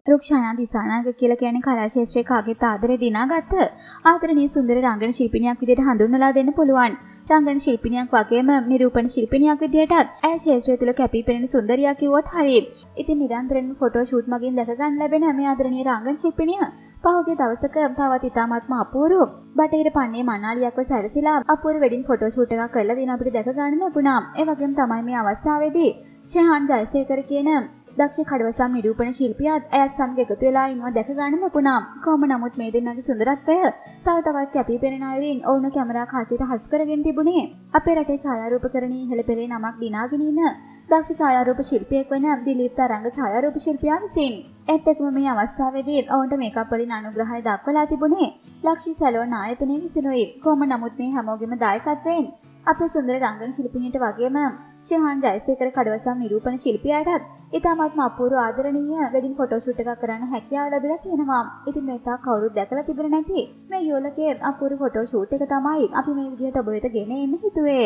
රුක්ෂානා දිසානාග කියලා කියන්නේ කලා ශාස්ත්‍රයේ කාගෙත් ආදරේ දිනාගත්ත ආදරණීය සුන්දර රංගන ශිල්පිනියක් විදිහට හඳුන්වලා දෙන්න පුළුවන්. රංගන ශිල්පිනියක් වගේම නිරූපණ ශිල්පිනියක් විදිහටත් ඇය ශාස්ත්‍රය තුළ කැපී පෙනෙන සුන්දරියක් කිව්වොත් හරියි. ඉතින් නිරන්තරයෙන්ම ෆොටෝ ෂූට් මගින් දැක ගන්න ලැබෙන මේ ආදරණීය රංගන ශිල්පිනිය පහුගිය දවසක තවත් ඉතාමත්ම අපූර්ව බටහිර පන්නේ මනාලියක්ව සැරසිලා අපූර්ව වෙඩින් ෆොටෝ ෂූට් එකක් කරලා දින අපිට දැක ගන්න ලැබුණා. ඒ වගේම තමයි මේ අවස්ථාවේදී ෂෙහාන් ජයසේකර කියන දක්ෂ කඩවසම් නිරූපණ ශිල්පියාත් ඇයත් සමග එකතු වෙලා ඉන්නවා දැක ගන්න ලැබුණා. කොහොම නමුත් මේ දෙන්නාගේ සුන්දරත්වය තව තවත් කැපී පෙනෙන අයුරින් ඔවුන් කැමරා කාචයට හසු කරගෙන තිබුණේ අපේ රටේ ඡායාරූපකරණී ඉහළ පෙළේ නමක් දිනාගෙන ඉන්න දක්ෂ ඡායාරූප ශිල්පියෙක් වන දිලීප් තරංග ඡායාරූප ශිල්පියා විසින්. ඒත් එක්කම මේ අවස්ථාවේදී ඔවුන්ට මේකප් වලින් අනුග්‍රහය දක්වලා තිබුණේ ලක්ෂී සැලෝන් ආයතනයේ විසිනුයි. කොහොම නමුත් මේ හැමෝගෙම දායකත්වයෙන් අපේ සුන්දර රංගන ශිල්පිනියට වගේම ෂෙහාන් ජයසේකර කඩවසම් නිරූපණ ශිල්පියාටත් ඉතාමත්ම අපූර්ව ආදරණීය වෙඩින් ෆොටෝ ෂූට් එකක් කරන්න හැකියාව ලැබිලා තියෙනවා. ඉතින් මේ තාක් කවුරුත් දැකලා තිබුණේ නැති මේ යෝලකේ අපූර්ව ෆොටෝ ෂූට් එක තමයි අපි මේ විදිහට ඔබ වෙත ගෙන එන්න හිතුවේ.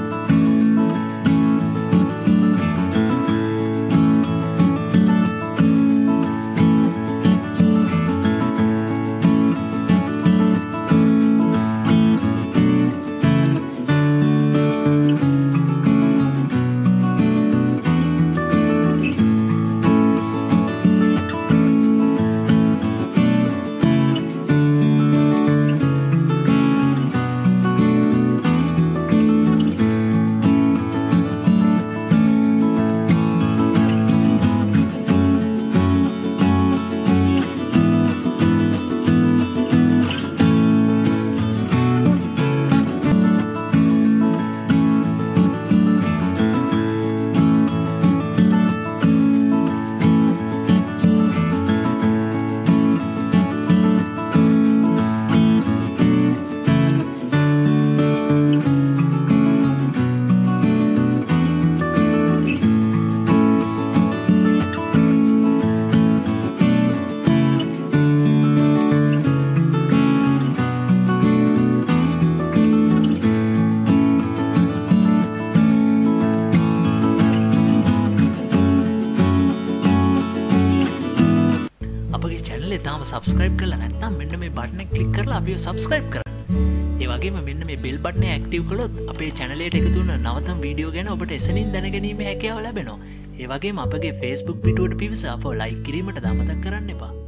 තාම සබස්ක්‍රයිබ් කරලා නැත්නම් මෙන්න මේ බටන් එක ක්ලික් කරලා අපිව සබස්ක්‍රයිබ් කරන්න. ඒ වගේම මෙන්න මේ බෙල් බටන් එක ඇක්ටිව් කළොත් අපේ channel එකට එකතු වෙන නවතම වීඩියෝ ගැන ඔබට එසනින් දැනගැනීමේ හැකියාව ලැබෙනවා. ඒ වගේම අපගේ Facebook පිටුවට පිවිස අපව like කිරීමට අමතක කරන්න එපා.